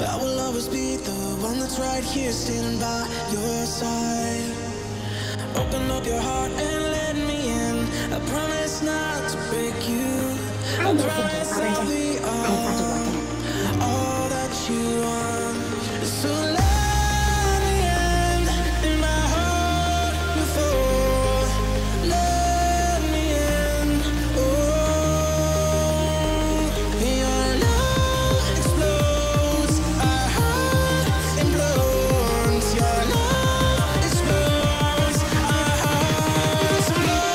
I will always be the one that's right here, standing by your side. Open up your heart and let me in. I promise not to break you. I promise I'll be all that you want. So let me in my heart before. Let me in. Oh, your love explodes. Our heart implodes. Your love explodes. Our hearts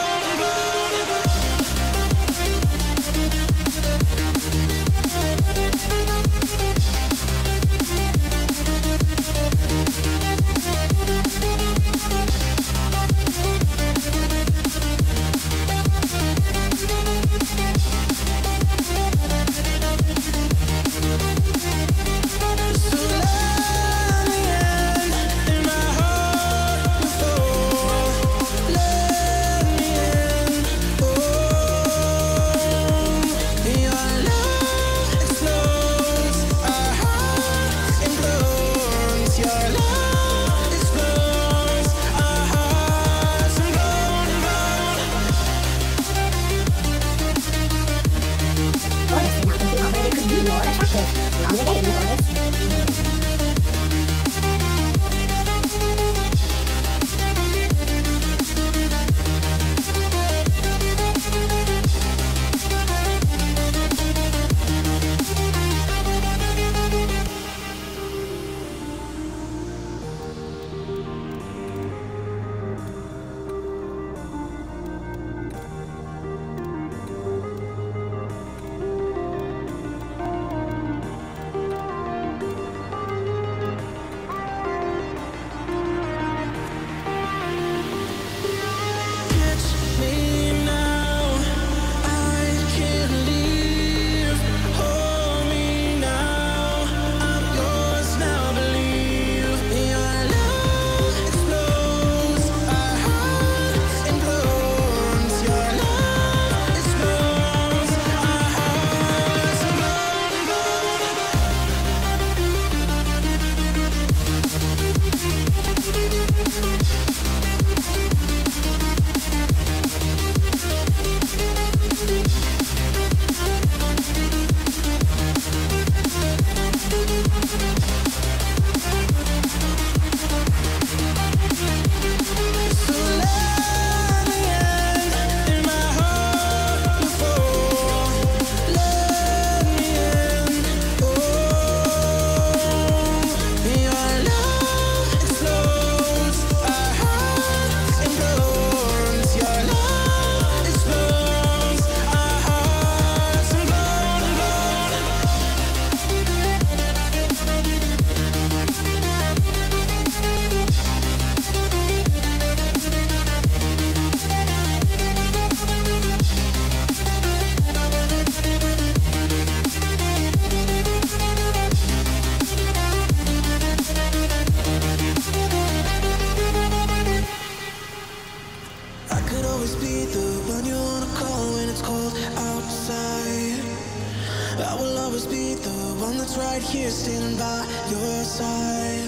right here, standing by your side.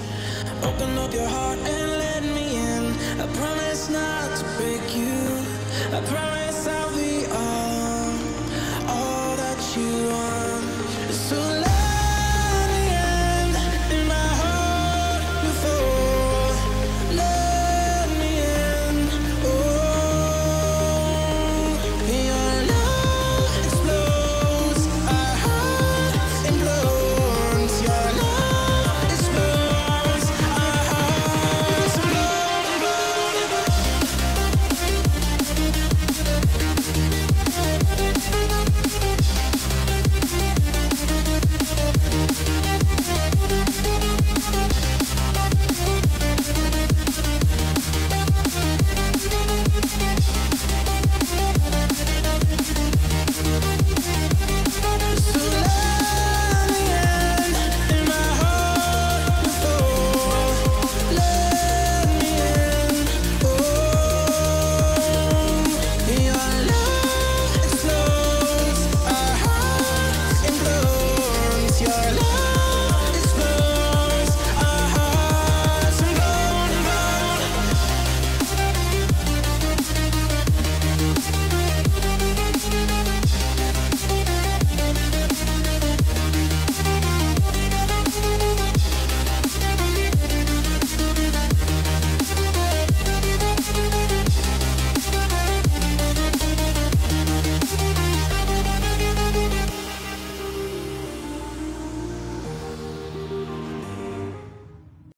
Open up your heart and let me in. I promise not to break you. I promise